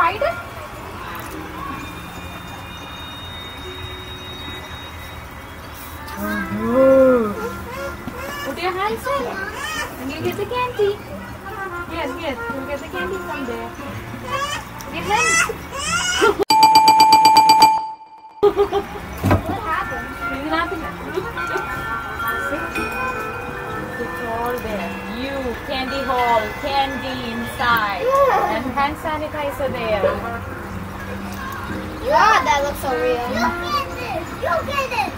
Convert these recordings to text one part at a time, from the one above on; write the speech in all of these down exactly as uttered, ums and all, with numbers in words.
ride? Oh. Put your hands in and you get the candy. Yes, yes, you'll get the candy from there. Put your hands. What happened? Nothing. It's all there. You, candy hall, candy inside, and hand sanitizer there. God, that looks so real. You get it! You get it!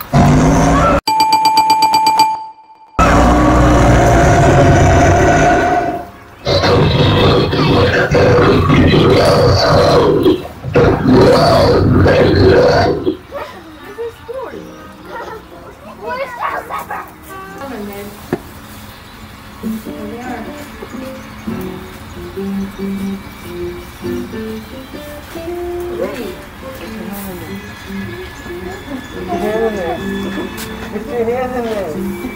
This is cool. Where's the zipper? Come on, man. There they are. Ready? Put your hand in there. Put your hand in there.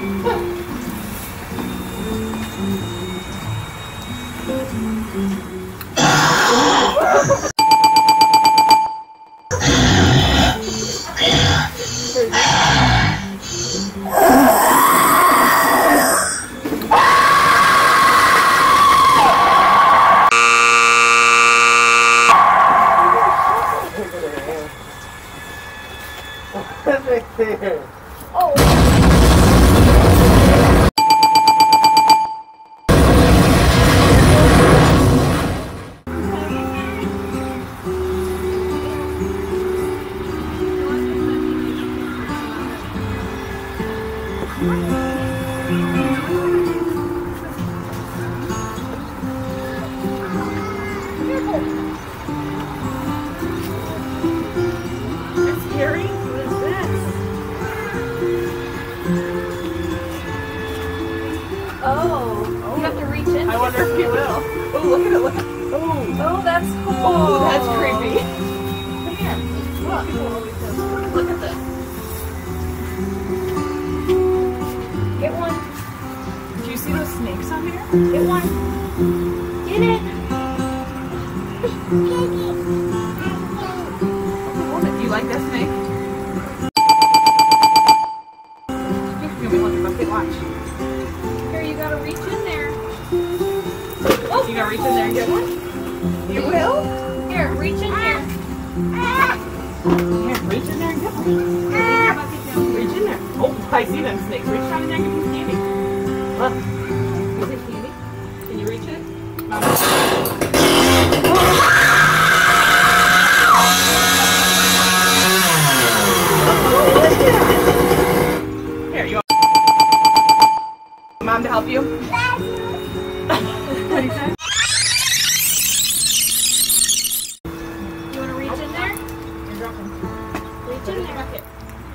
Right there. Oh. That's scary. What is this? Oh, you have to reach in. I wonder if he will. Oh, look at it, look at it. Oh, Oh, that's cool. oh, that's creepy. Come here. Look. Look at this. Get one. Do you see those snakes on here? Get one. Get it. Hold it. Do you like that snake? Here, give me one. Okay, watch. Here, you gotta reach in there. Oh, you gotta reach in there and get one? You will? Here, reach in here. Here, reach in there and get one. Reach in there. Oh, I see them snakes. Reach down in there and get some candy. Look. Is it candy? Can you reach it? Here, you want Mom to help you? What do you say? You wanna reach in there? You're dropping. Reach in there. Bucket.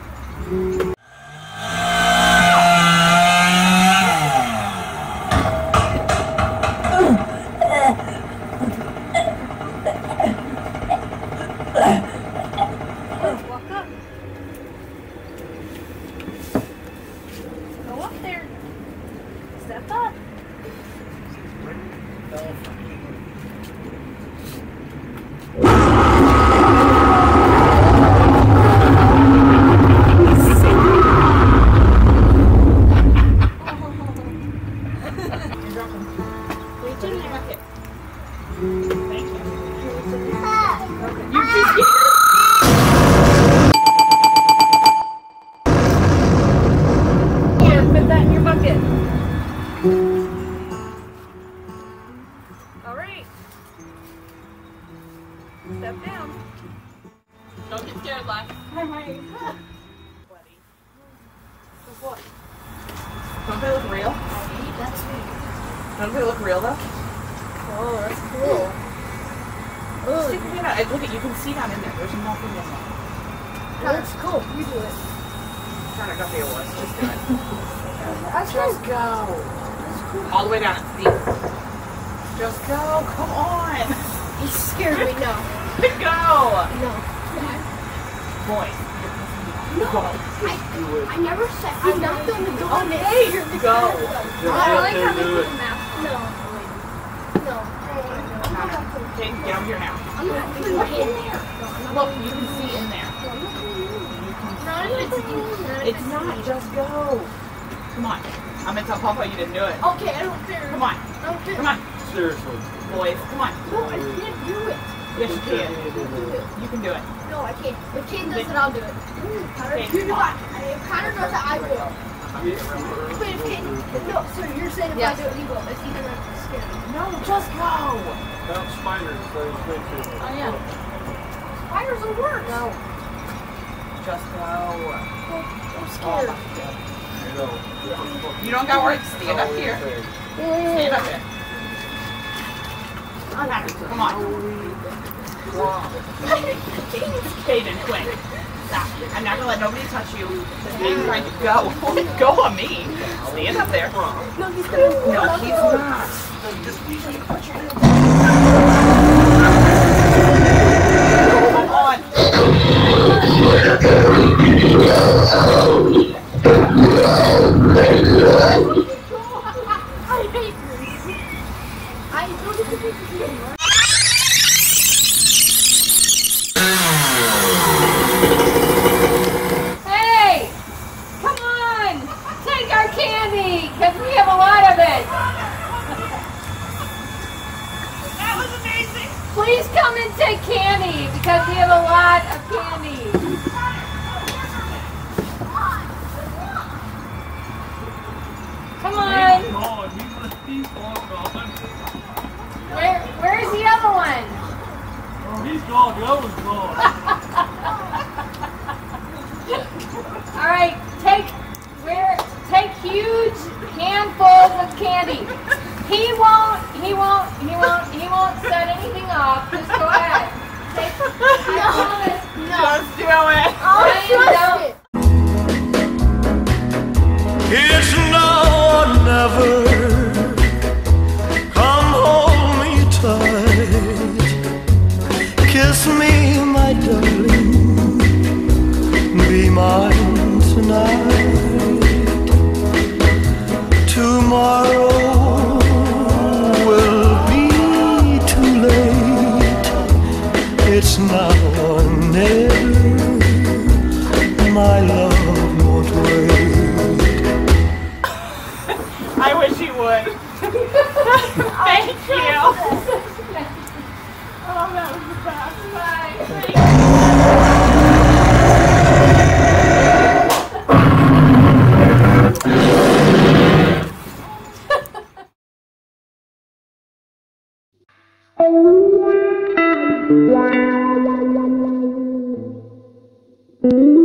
Walk up. Go up there. Step up. You're dropping. Reach in there. Bucket. Thank you. Ah. You just Here, put that in your bucket. All right. Step down. Don't get scared, Lex. Buddy. What? Don't they look real? That's me. Don't they look real though? Oh, that's cool. Stick your hand out. Look at you can see down in there. There's nothing in there. That's cool. You do it. Trying to go for your worst. Just do it. Let's Just go. All the way down. It's deep. Just go. Come on. You scared me. No. Go. No. Boy. No. I, I never said. I knocked on the door. Okay. Go. I like how they do the math. No. No. Okay, get over here now. I'm not putting my hand there. Look, you can see in there. Not if it's deep. Not if It's not, just go. Come on. I'm gonna tell Papa you didn't do it. Okay, I don't care. Come on. I don't care. Come on. Seriously. Boys, come on. No, I can't do it. Yes, you can. You can do it. No, I can't. If Kate does it, I'll do it. Connor, Okay, you do come on. it. If Connor does it, I will. But if Kate, no, so you're saying if Yes. I do it, he will. If he doesn't, I'm scared. No, just go. Found spiders. So it's going to. Oh yeah. Spiders are worse. No. Just go. I'm Oh, scared. You know. you don't got work. Stand up here. Stand up there. Come on. Caden, quick. Stop. I'm not gonna let nobody touch you. Caden's trying to go. Go on me. Stand up there. No, he's gonna. No, he's not. Come on. I hate this. I don't even think this is right. Hey! Come on! Take our candy! Because we have a lot of it! That was amazing. Please come and take candy because we have a lot of candy. Come on! gone. He was, he's long gone. Where, where's the other one? Oh, he's gone. The other one's gone. All right, take where take huge handfuls of candy. He won't. He won't. He won't. He won't set anything off. Just go ahead. Take, I promise. Just do it. I'll trust it. It's now or never. Come hold me tight. Kiss me, my darling. Be mine tonight. Tomorrow will be too late. It's now or never. My love won't wait. I wish you would. Thank you. Oh, that was the best. Bye. Thank you.